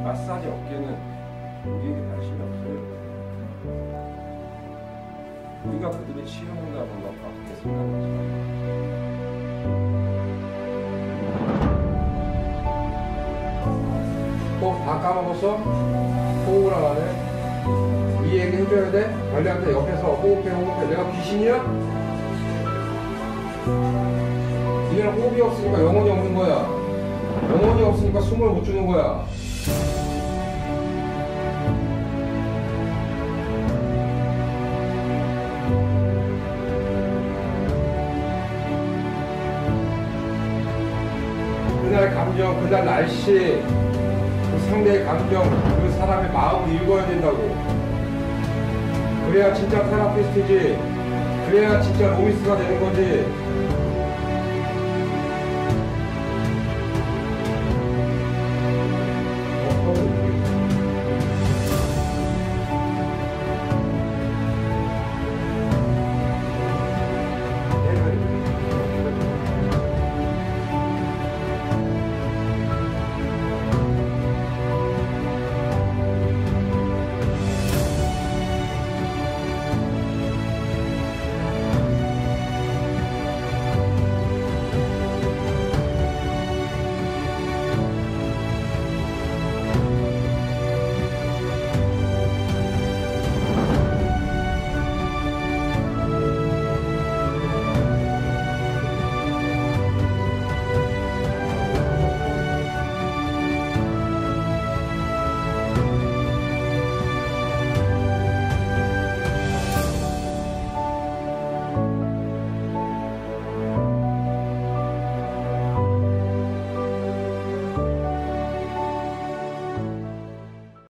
마사지 업계는 우리에게 관심이 없어요. 우리가 그들의 치료한다던가 그렇게 생각하지 마. 다 까먹었어? 호흡을 안 하네? 이 얘기 해줘야 돼? 관리한테 옆에서 호흡해. 내가 귀신이야? 니네는 호흡이 없으니까 영혼이 없는 거야. 영혼이 없으니까 숨을 못 주는 거야. 그날 감정, 그날 날씨, 그 상대의 감정, 그 사람의 마음을 읽어야 된다고. 그래야 진짜 테라피스트지. 그래야 진짜 로미스가 되는 거지.